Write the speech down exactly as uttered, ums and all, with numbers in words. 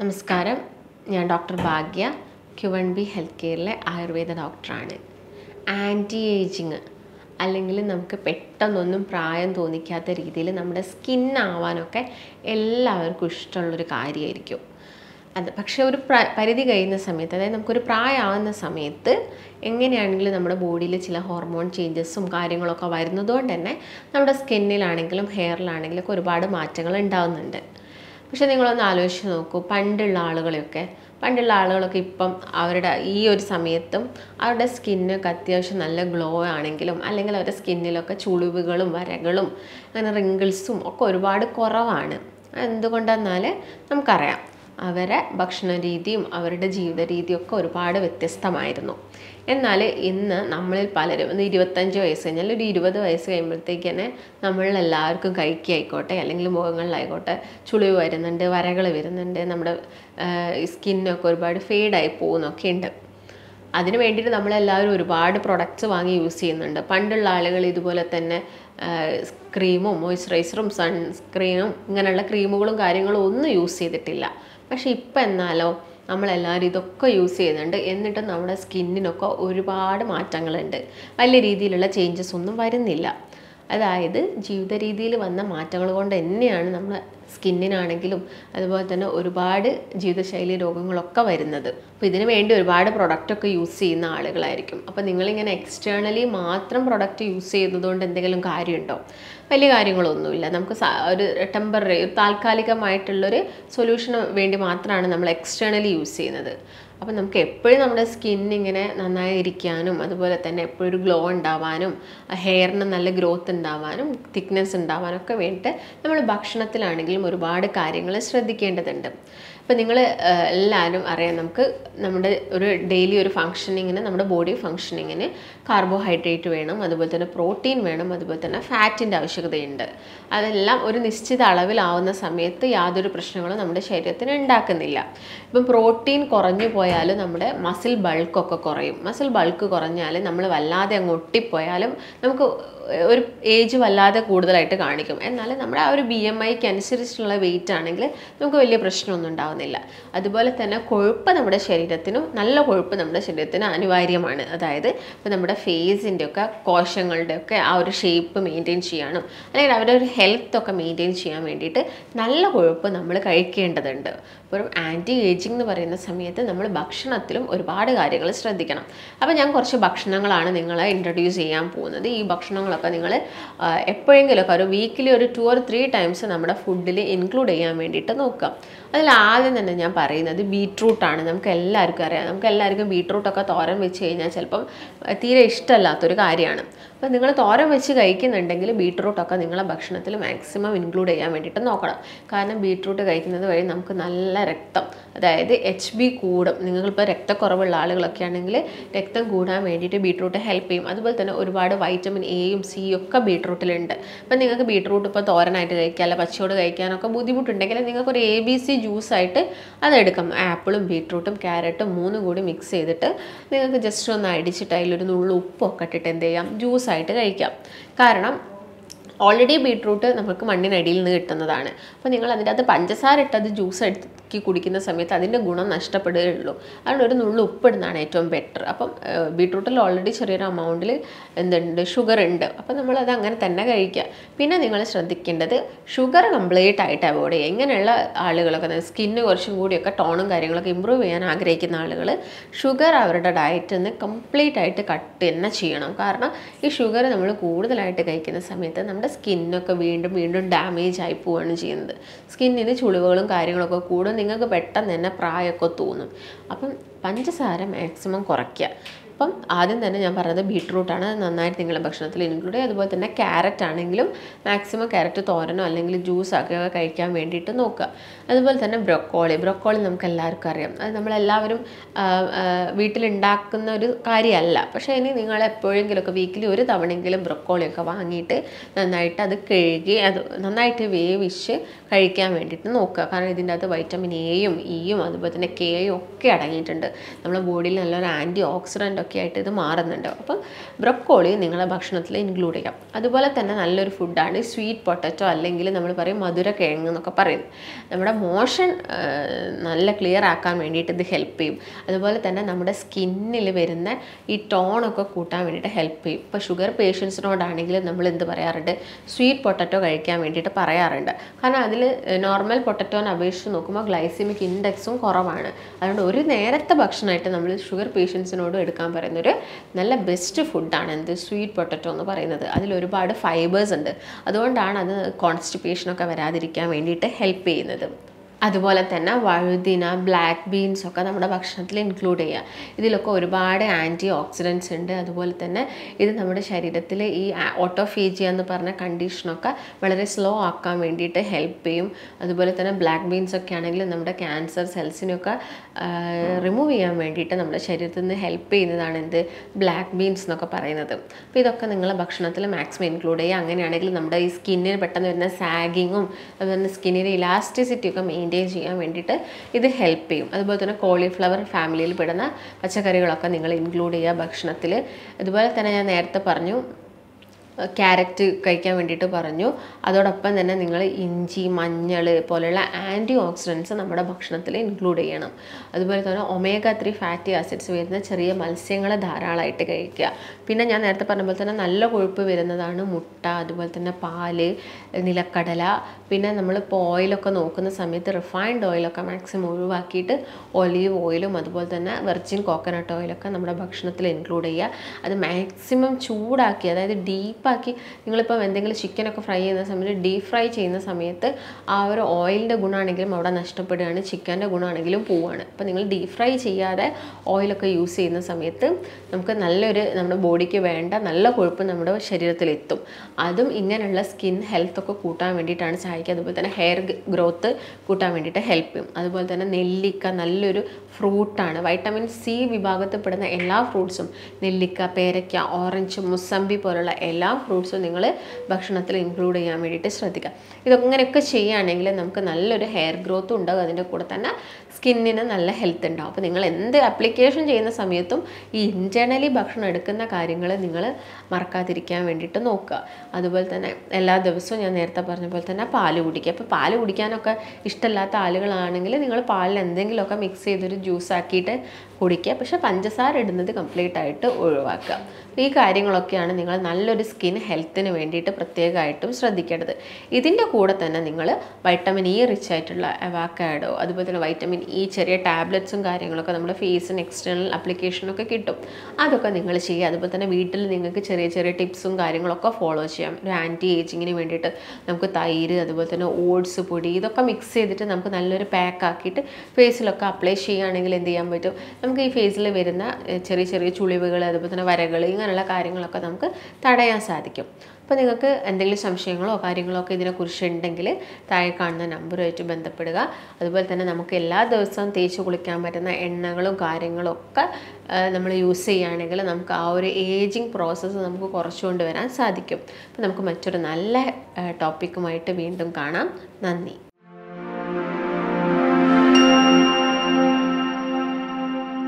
നമസ്കാരം, ഞാൻ doctor Bhagya, Q one B health കെയറിലെ ആയുർവേദ ഡോക്ടറാണ്. ആൻറ്റി ഏജിങ് അല്ലെങ്കിൽ നമുക്ക് പെട്ടെന്നൊന്നും പ്രായം തോന്നിക്കാത്ത രീതിയിൽ നമ്മുടെ സ്കിന്നാവാനൊക്കെ എല്ലാവർക്കും ഇഷ്ടമുള്ളൊരു കാര്യമായിരിക്കും അത്. പക്ഷേ ഒരു പ്ര പരിധി കഴിയുന്ന സമയത്ത്, അതായത് നമുക്കൊരു പ്രായമാവുന്ന സമയത്ത് എങ്ങനെയാണെങ്കിലും നമ്മുടെ ബോഡിയിൽ ചില ഹോർമോൺ ചേഞ്ചസും കാര്യങ്ങളൊക്കെ വരുന്നതുകൊണ്ട് തന്നെ നമ്മുടെ സ്കിന്നിലാണെങ്കിലും ഹെയറിലാണെങ്കിലും ഒക്കെ ഒരുപാട് മാറ്റങ്ങൾ ഉണ്ടാകുന്നുണ്ട്. പക്ഷെ നിങ്ങളൊന്ന് ആലോചിച്ച് നോക്കൂ, പണ്ടുള്ള ആളുകളെയൊക്കെ പണ്ടുള്ള ആളുകളൊക്കെ ഇപ്പം അവരുടെ ഈ ഒരു സമയത്തും അവരുടെ സ്കിന്നൊക്കെ അത്യാവശ്യം നല്ല ഗ്ലോ ആണെങ്കിലും അല്ലെങ്കിൽ അവരുടെ സ്കിന്നിലൊക്കെ ചുളിവുകളും വരകളും അങ്ങനെ റിങ്കിൾസും ഒക്കെ ഒരുപാട് കുറവാണ്. എന്തുകൊണ്ടെന്നാൽ നമുക്കറിയാം, അവരെ ഭക്ഷണ രീതിയും അവരുടെ ജീവിത രീതിയും ഒക്കെ ഒരുപാട് വ്യത്യസ്തമായിരുന്നു. എന്നാൽ ഇന്ന് നമ്മളിൽ പലരും ഇന്ന് ഇരുപത്തഞ്ച് വയസ്സ് കഴിഞ്ഞാൽ ഒരു ഇരുപത് വയസ്സ് കഴിയുമ്പോഴത്തേക്ക് തന്നെ നമ്മളെല്ലാവർക്കും കൈക്കായിക്കോട്ടെ അല്ലെങ്കിൽ മുഖങ്ങളിലായിക്കോട്ടെ ചുളിവ് വരുന്നുണ്ട്, വരകൾ വരുന്നുണ്ട്, നമ്മുടെ സ്കിന്നൊക്കെ ഒരുപാട് ഫെയ്ഡായി പോകുന്നൊക്കെ ഉണ്ട്. അതിന് വേണ്ടിയിട്ട് നമ്മളെല്ലാവരും ഒരുപാട് പ്രൊഡക്ട്സ് വാങ്ങി യൂസ് ചെയ്യുന്നുണ്ട്. പണ്ടുള്ള ആളുകൾ ഇതുപോലെ തന്നെ ക്രീമും മോയ്സ്ചറൈസറും സൺസ്ക്രീനും ഇങ്ങനെയുള്ള ക്രീമുകളും കാര്യങ്ങളും ഒന്നും യൂസ് ചെയ്തിട്ടില്ല. പക്ഷേ ഇപ്പം എന്നാലോ നമ്മളെല്ലാവരും ഇതൊക്കെ യൂസ് ചെയ്യുന്നുണ്ട്. എന്നിട്ട് നമ്മുടെ സ്കിന്നിനൊക്കെ ഒരുപാട് മാറ്റങ്ങളുണ്ട്. വലിയ രീതിയിലുള്ള ചേഞ്ചസ് ഒന്നും വരുന്നില്ല. അതായത് ജീവിത രീതിയിൽ വന്ന മാറ്റങ്ങൾ കൊണ്ട് തന്നെയാണ് നമ്മുടെ സ്കിന്നിനാണെങ്കിലും അതുപോലെ തന്നെ ഒരുപാട് ജീവിതശൈലി രോഗങ്ങളൊക്കെ വരുന്നത്. അപ്പോൾ ഇതിനു വേണ്ടി ഒരുപാട് പ്രൊഡക്റ്റൊക്കെ യൂസ് ചെയ്യുന്ന ആളുകളായിരിക്കും. അപ്പോൾ നിങ്ങളിങ്ങനെ എക്സ്റ്റേണലി മാത്രം പ്രൊഡക്റ്റ് യൂസ് ചെയ്യുന്നതുകൊണ്ട് എന്തെങ്കിലും കാര്യമുണ്ടോ? വലിയ കാര്യങ്ങളൊന്നുമില്ല. നമുക്ക് ഒരു ടെമ്പററി താൽക്കാലികമായിട്ടുള്ളൊരു സൊല്യൂഷന് വേണ്ടി മാത്രമാണ് നമ്മൾ എക്സ്റ്റേണലി യൂസ് ചെയ്യുന്നത്. അപ്പം നമുക്ക് എപ്പോഴും നമ്മുടെ സ്കിന്നിങ്ങനെ നന്നായി ഇരിക്കാനും അതുപോലെ തന്നെ എപ്പോഴും ഒരു ഗ്ലോ ഉണ്ടാവാനും ഹെയറിന് നല്ല ഗ്രോത്ത് ഉണ്ടാവാനും തിക്നെസ് ഉണ്ടാവാനും ഒക്കെ വേണ്ടിയിട്ട് നമ്മൾ ഭക്ഷണത്തിലാണെങ്കിലും ഒരുപാട് കാര്യങ്ങൾ ശ്രദ്ധിക്കേണ്ടതുണ്ട്. അപ്പോൾ നിങ്ങൾ എല്ലാവരും അറിയാം, നമുക്ക് നമ്മുടെ ഒരു ഡെയിലി ഒരു ഫങ്ഷനിങ്ങിന് നമ്മുടെ ബോഡി ഫങ്ഷനിങ്ങിന് കാർബോഹൈഡ്രേറ്റ് വേണം, അതുപോലെ തന്നെ പ്രോട്ടീൻ വേണം, അതുപോലെ തന്നെ ഫാറ്റിൻ്റെ ആവശ്യകതയുണ്ട്. അതെല്ലാം ഒരു നിശ്ചിത അളവിലാവുന്ന സമയത്ത് യാതൊരു പ്രശ്നങ്ങളും നമ്മുടെ ശരീരത്തിന് ഉണ്ടാക്കുന്നില്ല. ഇപ്പം പ്രോട്ടീൻ കുറഞ്ഞു പോയാൽ നമ്മുടെ മസിൽ ബൾക്കൊക്കെ കുറയും. മസിൽ ബൾക്ക് കുറഞ്ഞാൽ നമ്മൾ വല്ലാതെ അങ്ങ് ഒട്ടിപ്പോയാലും നമുക്ക് ഒരു ഏജ് വല്ലാതെ കൂടുതലായിട്ട് കാണിക്കും. എന്നാൽ നമ്മുടെ ആ ഒരു ബി എം ഐക്ക് അനുസരിച്ചുള്ള വെയിറ്റ് ആണെങ്കിൽ നമുക്ക് വലിയ പ്രശ്നമൊന്നും ഉണ്ടാവുന്നില്ല. അതുപോലെ തന്നെ കൊഴുപ്പ് നമ്മുടെ ശരീരത്തിനും നല്ല കൊഴുപ്പ് നമ്മുടെ ശരീരത്തിന് അനിവാര്യമാണ്. അതായത് ഇപ്പോൾ നമ്മുടെ ഫേസിൻ്റെ ഒക്കെ കോശങ്ങളുടെ ഒക്കെ ആ ഒരു ഷേപ്പ് മെയിൻറ്റെയിൻ ചെയ്യാനും അല്ലെങ്കിൽ അവരുടെ ഒരു ഹെൽത്ത് ഒക്കെ മെയിൻറ്റെയിൻ ചെയ്യാൻ വേണ്ടിയിട്ട് നല്ല കൊഴുപ്പ് നമ്മൾ കഴിക്കേണ്ടതുണ്ട്. അപ്പോൾ ആൻറ്റി ഏജിങ് എന്ന് പറയുന്ന സമയത്ത് നമ്മൾ ഭക്ഷണത്തിലും ഒരുപാട് കാര്യങ്ങൾ ശ്രദ്ധിക്കണം. അപ്പോൾ ഞാൻ കുറച്ച് ഭക്ഷണങ്ങളാണ് നിങ്ങളെ ഇൻട്രൊഡ്യൂസ് ചെയ്യാൻ പോകുന്നത്. ഈ ഭക്ഷണങ്ങളൊക്കെ നിങ്ങൾ എപ്പോഴെങ്കിലുമൊക്കെ ഒരു വീക്കിലി ഒരു ടു ഓർ ത്രീ ടൈംസ് നമ്മുടെ ഫുഡിൽ ഇൻക്ലൂഡ് ചെയ്യാൻ വേണ്ടിയിട്ട് നോക്കാം. അതിൽ ആദ്യം തന്നെ ഞാൻ പറയുന്നത് ബീട്രൂട്ടാണ്. നമുക്ക് എല്ലാവർക്കും അറിയാം, നമുക്ക് എല്ലാവർക്കും ബീട്രൂട്ടൊക്കെ തോരൻ വെച്ച് കഴിഞ്ഞാൽ ചിലപ്പം തീരെ ഇഷ്ടമല്ലാത്തൊരു കാര്യമാണ്. അപ്പോൾ നിങ്ങൾ തോരൻ വെച്ച് കഴിക്കുന്നുണ്ടെങ്കിൽ ബീട്രൂട്ടൊക്കെ നിങ്ങളെ ഭക്ഷണത്തിൽ മാക്സിമം ഇൻക്ലൂഡ് ചെയ്യാൻ വേണ്ടിയിട്ട് നോക്കണം. കാരണം ബീട്രൂട്ട് കഴിക്കുന്നത് വഴി നമുക്ക് നല്ല രക്തം, അതായത് എച്ച് ബി കൂടും. നിങ്ങളിപ്പോൾ രക്തക്കുറവുള്ള ആളുകളൊക്കെ ആണെങ്കിൽ രക്തം കൂടാൻ വേണ്ടിയിട്ട് ബീട്രൂട്ട് ഹെൽപ്പ് ചെയ്യും. അതുപോലെ തന്നെ ഒരുപാട് വൈറ്റമിൻ എയും സിയും ഒക്കെ ബീട്രൂട്ടിലുണ്ട്. അപ്പം നിങ്ങൾക്ക് ബീട്രൂട്ട് ഇപ്പോൾ തോരനായിട്ട് കഴിക്കുക അല്ല പച്ചയോട് കഴിക്കാനൊക്കെ ബുദ്ധിമുട്ടുണ്ടെങ്കിൽ നിങ്ങൾക്കൊരു എ ബി സി ജ്യൂസായിട്ട് അതെടുക്കാം. ആപ്പിളും ബീട്രൂട്ടും ക്യാരറ്റും മൂന്നും കൂടി മിക്സ് ചെയ്തിട്ട് നിങ്ങൾക്ക് ജസ്റ്റ് ഒന്ന് അടിച്ചിട്ട് അതിലൊരു നുള്ളു ഉപ്പൊക്കെ ഇട്ടിട്ട് എന്ത് ചെയ്യാം, ജ്യൂസായിട്ട് കഴിക്കാം. കാരണം ഓൾറെഡി ബീട്രൂട്ട് നമുക്ക് മണ്ണിനടിയിൽ നിന്ന് കിട്ടുന്നതാണ്. അപ്പോൾ നിങ്ങൾ അതിൻ്റെ അകത്ത് പഞ്ചസാര ഇട്ടത് ജ്യൂസ് എടുക്കി കുടിക്കുന്ന സമയത്ത് അതിൻ്റെ ഗുണം നഷ്ടപ്പെടുകയുള്ളൂ. അതുകൊണ്ട് ഒരു നുള്ളു ഉപ്പിടുന്നതാണ് ഏറ്റവും ബെറ്റർ. അപ്പം ബീട്രൂട്ടിൽ ഓൾറെഡി ചെറിയൊരു അമൗണ്ടിൽ എന്തുണ്ട്, ഷുഗർ ഉണ്ട്. അപ്പം നമ്മളത് അങ്ങനെ തന്നെ കഴിക്കുക. പിന്നെ നിങ്ങൾ ശ്രദ്ധിക്കേണ്ടത് ഷുഗർ കംപ്ലീറ്റ് ആയിട്ട് അവോയ്ഡ് ചെയ്യുക. ഇങ്ങനെയുള്ള ആളുകളൊക്കെ സ്കിന്ന് കുറച്ചും കൂടിയൊക്കെ ടോണും കാര്യങ്ങളൊക്കെ ഇമ്പ്രൂവ് ചെയ്യാൻ ആഗ്രഹിക്കുന്ന ആളുകൾ ഷുഗർ അവരുടെ ഡയറ്റിൽ നിന്ന് കംപ്ലീറ്റ് ആയിട്ട് കട്ട് തന്നെ ചെയ്യണം. കാരണം ഈ ഷുഗർ നമ്മൾ കൂടുതലായിട്ട് കഴിക്കുന്ന സമയത്ത് നമ്മുടെ സ്കിന്നൊക്കെ വീണ്ടും വീണ്ടും ഡാമേജ് ആയി പോവുകയാണ് ചെയ്യുന്നത്. സ്കിന്നിന് ചുളിവുകളും കാര്യങ്ങളൊക്കെ കൂടും, നിങ്ങൾക്ക് പെട്ടെന്ന് തന്നെ പ്രായമൊക്കെ തോന്നും. അപ്പം പഞ്ചസാര മാക്സിമം കുറയ്ക്കുക. അപ്പം ആദ്യം തന്നെ ഞാൻ പറഞ്ഞത് ബീട്രൂട്ടാണ്, നന്നായിട്ട് നിങ്ങളുടെ ഭക്ഷണത്തിൽ ഇൻക്ലൂഡ് ചെയ്യുക. അതുപോലെ തന്നെ ക്യാരറ്റ് ആണെങ്കിലും മാക്സിമം ക്യാരറ്റ് തോരനോ അല്ലെങ്കിൽ ജ്യൂസൊക്കെ കഴിക്കാൻ വേണ്ടിയിട്ട് നോക്കുക. അതുപോലെ തന്നെ ബ്രൊക്കോളി ബ്രൊക്കോളി നമുക്ക് എല്ലാവർക്കും അറിയാം, അത് നമ്മളെല്ലാവരും വീട്ടിലുണ്ടാക്കുന്ന ഒരു കാര്യമല്ല. പക്ഷേ ഇനി നിങ്ങൾ എപ്പോഴെങ്കിലുമൊക്കെ വീക്കിലി ഒരു തവണയെങ്കിലും ബ്രൊക്കോളിയൊക്കെ വാങ്ങിയിട്ട് നന്നായിട്ട് അത് കഴുകി അത് നന്നായിട്ട് വേവിച്ച് കഴിക്കാൻ വേണ്ടിയിട്ട് നോക്കുക. കാരണം ഇതിൻ്റെ അകത്ത് വൈറ്റമിൻ എയും ഇയും അതുപോലെ തന്നെ കെയും ഒക്കെ അടങ്ങിയിട്ടുണ്ട്. നമ്മുടെ ബോഡിയിൽ നല്ലൊരു ആൻറ്റി ഓക്സിഡൻ്റ് ഒക്കെ ആയിട്ട് ഇത് മാറുന്നുണ്ട്. അപ്പം ബ്രൊക്കോളി നിങ്ങളുടെ ഭക്ഷണത്തിൽ ഇൻക്ലൂഡ് ചെയ്യാം. അതുപോലെ തന്നെ നല്ലൊരു ഫുഡാണ് സ്വീറ്റ് പൊട്ടറ്റോ, അല്ലെങ്കിൽ നമ്മൾ പറയും മധുര കിഴങ്ങ് എന്നൊക്കെ പറയും. നമ്മുടെ മോഷൻ നല്ല ക്ലിയർ ആക്കാൻ വേണ്ടിയിട്ട് ഇത് ഹെൽപ്പ് ചെയ്യും. അതുപോലെ തന്നെ നമ്മുടെ സ്കിന്നിൽ വരുന്ന ഈ ടോണൊക്കെ കൂട്ടാൻ വേണ്ടിയിട്ട് ഹെൽപ്പ് ചെയ്യും. ഇപ്പോൾ ഷുഗർ പേഷ്യൻസിനോടാണെങ്കിലും നമ്മൾ എന്ത് പറയാറുണ്ട്, സ്വീറ്റ് പൊട്ടറ്റോ കഴിക്കാൻ വേണ്ടിയിട്ട് പറയാറുണ്ട്. കാരണം അതിൽ നോർമൽ പൊട്ടറ്റോനെ അപേക്ഷിച്ച് നോക്കുമ്പോൾ ഗ്ലൈസിമിക് ഇൻഡെക്സും കുറവാണ്. അതുകൊണ്ട് ഒരു നേരത്തെ ഭക്ഷണമായിട്ട് നമ്മൾ ഷുഗർ പേഷ്യൻസിനോടും എടുക്കാൻ പറയുന്നൊരു നല്ല ബെസ്റ്റ് ഫുഡാണ് എന്ത് സ്വീറ്റ് പൊട്ടറ്റോ എന്ന് പറയുന്നത്. അതിൽ ഒരുപാട് ഫൈബേഴ്സ് ഉണ്ട്. അതുകൊണ്ടാണ് അത് കോൺസ്റ്റിപ്പേഷനൊക്കെ വരാതിരിക്കാൻ വേണ്ടിയിട്ട് ഹെൽപ്പ് ചെയ്യുന്നത്. അതുപോലെ തന്നെ വഴുതിന, ബ്ലാക്ക് ബീൻസ് ഒക്കെ നമ്മുടെ ഭക്ഷണത്തിൽ ഇൻക്ലൂഡ് ചെയ്യുക. ഇതിലൊക്കെ ഒരുപാട് ആൻറ്റി ഓക്സിഡൻസ് ഉണ്ട്. അതുപോലെ തന്നെ ഇത് നമ്മുടെ ശരീരത്തിൽ ഈ ഓട്ടോഫേജിയ എന്ന് പറഞ്ഞ കണ്ടീഷനൊക്കെ വളരെ സ്ലോ ആക്കാൻ വേണ്ടിയിട്ട് ഹെൽപ്പ് ചെയ്യും. അതുപോലെ തന്നെ ബ്ലാക്ക് ബീൻസ് ഒക്കെ ആണെങ്കിൽ നമ്മുടെ ക്യാൻസർ സെൽസിനൊക്കെ റിമൂവ് ചെയ്യാൻ വേണ്ടിയിട്ട് നമ്മുടെ ശരീരത്തിൽ നിന്ന് ഹെൽപ്പ് ചെയ്യുന്നതാണ് എന്ത് ബ്ലാക്ക് ബീൻസ് എന്നൊക്കെ പറയുന്നത്. അപ്പോൾ ഇതൊക്കെ നിങ്ങൾ ഭക്ഷണത്തിൽ മാക്സിമം ഇൻക്ലൂഡ് ചെയ്യുക. അങ്ങനെയാണെങ്കിൽ നമ്മുടെ ഈ സ്കിന്നിന് പെട്ടെന്ന് വരുന്ന സാഗിങ്ങും അതുപോലെ തന്നെ സ്കിന്നിൻ്റെ ഇലാസ്റ്റിസിറ്റി ഒക്കെ മെയിൻറ്റെയിൻ ചെയ്യാൻ വേണ്ടിയിട്ട് ഇത് ഹെൽപ്പ് ചെയ്യും. അതുപോലെ തന്നെ കോളിഫ്ലവർ ഫാമിലിയിൽ പെടുന്ന പച്ചക്കറികളൊക്കെ നിങ്ങൾ ഇൻക്ലൂഡ് ചെയ്യുക ഭക്ഷണത്തിൽ. അതുപോലെ തന്നെ ഞാൻ നേരത്തെ പറഞ്ഞു ക്യാരറ്റ് കഴിക്കാൻ വേണ്ടിയിട്ട് പറഞ്ഞു. അതോടൊപ്പം തന്നെ നിങ്ങൾ ഇഞ്ചി, മഞ്ഞൾ പോലെയുള്ള ആൻറ്റി ഓക്സിഡൻസ് നമ്മുടെ ഭക്ഷണത്തിൽ ഇൻക്ലൂഡ് ചെയ്യണം. അതുപോലെ തന്നെ ഒമേഗ ത്രീ ഫാറ്റി ആസിഡ്സ് വരുന്ന ചെറിയ മത്സ്യങ്ങൾ ധാരാളമായിട്ട് കഴിക്കുക. പിന്നെ ഞാൻ നേരത്തെ പറഞ്ഞ പോലെ തന്നെ നല്ല കൊഴുപ്പ് വരുന്നതാണ് മുട്ട, അതുപോലെ തന്നെ പാല്, നിലക്കടല. പിന്നെ നമ്മളിപ്പോൾ ഓയിലൊക്കെ നോക്കുന്ന സമയത്ത് റിഫൈൻഡ് ഓയിലൊക്കെ മാക്സിമം ഒഴിവാക്കിയിട്ട് ഒലീവ് ഓയിലും അതുപോലെ തന്നെ വെർജിൻ കോക്കനട്ട് ഓയിലൊക്കെ നമ്മുടെ ഭക്ഷണത്തിൽ ഇൻക്ലൂഡ് ചെയ്യുക. അത് മാക്സിമം ചൂടാക്കി, അതായത് ഡീപ്പ് ആക്കി നിങ്ങളിപ്പം എന്തെങ്കിലും ചിക്കനൊക്കെ ഫ്രൈ ചെയ്യുന്ന സമയത്ത് ഡീപ് ഫ്രൈ ചെയ്യുന്ന സമയത്ത് ആ ഒരു ഓയിലിൻ്റെ ഗുണമാണെങ്കിലും അവിടെ നഷ്ടപ്പെടുകയാണ്, ചിക്കൻ്റെ ഗുണമാണെങ്കിലും പോവുകയാണ്. അപ്പോൾ നിങ്ങൾ ഡീപ് ഫ്രൈ ചെയ്യാതെ ഓയിലൊക്കെ യൂസ് ചെയ്യുന്ന സമയത്ത് നമുക്ക് നല്ലൊരു നമ്മുടെ ബോഡിക്ക് വേണ്ട നല്ല കൊഴുപ്പ് നമ്മുടെ ശരീരത്തിലെത്തും. അതും ഇങ്ങനെയുള്ള സ്കിൻ ഹെൽത്തൊക്കെ കൂട്ടാൻ വേണ്ടിയിട്ടാണ് സഹായിക്കുക. അതുപോലെ തന്നെ ഹെയർ ഗ്രോത്ത് കൂട്ടാൻ വേണ്ടിയിട്ട് ഹെൽപ്പ് ചെയ്യും. അതുപോലെ തന്നെ നെല്ലിക്ക നല്ലൊരു ഫ്രൂട്ടാണ്. വൈറ്റമിൻ സി വിഭാഗത്തിൽപ്പെടുന്ന എല്ലാ ഫ്രൂട്ട്സും, നെല്ലിക്ക, പേരയ്ക്ക, ഓറഞ്ച്, മുസമ്പി പോലുള്ള എല്ലാ ഫ്രൂട്ട്സും നിങ്ങൾ ഭക്ഷണത്തിൽ ഇൻക്ലൂഡ് ചെയ്യാൻ വേണ്ടിയിട്ട് ശ്രദ്ധിക്കുക. ഇതൊങ്ങനെയൊക്കെ ചെയ്യുകയാണെങ്കിൽ നമുക്ക് നല്ലൊരു ഹെയർ ഗ്രോത്തും ഉണ്ടാകും. അതിൻ്റെ കൂടെ തന്നെ സ്കിന്നിന് നല്ല ഹെൽത്ത് ഉണ്ടാകും. അപ്പോൾ നിങ്ങൾ എന്ത് ആപ്ലിക്കേഷൻ ചെയ്യുന്ന സമയത്തും ഈ ഇൻറ്റേർണലി ഭക്ഷണം എടുക്കുന്ന കാര്യങ്ങൾ നിങ്ങൾ മറക്കാതിരിക്കാൻ വേണ്ടിയിട്ട് നോക്കുക. അതുപോലെ തന്നെ എല്ലാ ദിവസവും ഞാൻ നേരത്തെ പറഞ്ഞ പോലെ തന്നെ പാല് കുടിക്കുക. അപ്പോൾ പാല് കുടിക്കാനൊക്കെ ഇഷ്ടമില്ലാത്ത ആളുകളാണെങ്കിൽ നിങ്ങൾ പാലിൽ എന്തെങ്കിലുമൊക്കെ മിക്സ് ചെയ്തൊരു ജ്യൂസ് ആക്കിയിട്ട് കുടിക്കുക. പക്ഷേ പഞ്ചസാര ഇടുന്നത് കംപ്ലീറ്റ് ആയിട്ട് ഒഴിവാക്കുക. ഈ കാര്യങ്ങളൊക്കെയാണ് നിങ്ങൾ നല്ലൊരു സ്കിൻ ഹെൽത്തിന് വേണ്ടിയിട്ട് പ്രത്യേകമായിട്ടും ശ്രദ്ധിക്കേണ്ടത്. ഇതിൻ്റെ കൂടെ തന്നെ നിങ്ങൾ വൈറ്റമിൻ ഇ റിച്ച് ആയിട്ടുള്ള അവക്കാഡോ, അതുപോലെ തന്നെ വൈറ്റമിൻ ഇ ചെറിയ ടാബ്ലറ്റ്സും കാര്യങ്ങളൊക്കെ നമ്മുടെ ഫേസിന് എക്സ്റ്റേണൽ ആപ്ലിക്കേഷനൊക്കെ കിട്ടും. അതൊക്കെ നിങ്ങൾ ചെയ്യുക. അതുപോലെ തന്നെ വീട്ടിൽ നിങ്ങൾക്ക് ചെറിയ ചെറിയ ടിപ്സും കാര്യങ്ങളൊക്കെ ഫോളോ ചെയ്യാം. ഒരു ആൻറ്റി ഏജിങ്ങിന് വേണ്ടിയിട്ട് നമുക്ക് തൈര്, അതുപോലെ തന്നെ ഓട്സ് പൊടി, ഇതൊക്കെ മിക്സ് ചെയ്തിട്ട് നമുക്ക് നല്ലൊരു പാക്ക് ആക്കിയിട്ട് ഫേസിലൊക്കെ അപ്ലൈ ചെയ്യുകയാണെങ്കിൽ എന്ത് ചെയ്യാൻ പറ്റും, നമുക്ക് ഈ ഫേസിൽ വരുന്ന ചെറിയ ചെറിയ ചുളിവുകൾ, അതുപോലെ തന്നെ വരകൾ, ഇങ്ങനെയുള്ള കാര്യങ്ങളൊക്കെ നമുക്ക് തടയാൻ സാധിക്കും. അപ്പോൾ നിങ്ങൾക്ക് എന്തെങ്കിലും സംശയങ്ങളോ കാര്യങ്ങളോ ഒക്കെ ഇതിനെക്കുറിച്ച് ഉണ്ടെങ്കിൽ താഴെ കാണുന്ന നമ്പറുമായിട്ട് ബന്ധപ്പെടുക. അതുപോലെ തന്നെ നമുക്ക് എല്ലാ ദിവസവും തേച്ച് കുളിക്കാൻ പറ്റുന്ന എണ്ണകളും കാര്യങ്ങളും ഒക്കെ നമ്മൾ യൂസ് ചെയ്യുകയാണെങ്കിൽ നമുക്ക് ആ ഒരു ഏജിങ് പ്രോസസ്സ് നമുക്ക് കുറച്ചുകൊണ്ട് വരാൻ സാധിക്കും. അപ്പോൾ നമുക്ക് മറ്റൊരു നല്ല ടോപ്പിക്കുമായിട്ട് വീണ്ടും കാണാം. നന്ദി.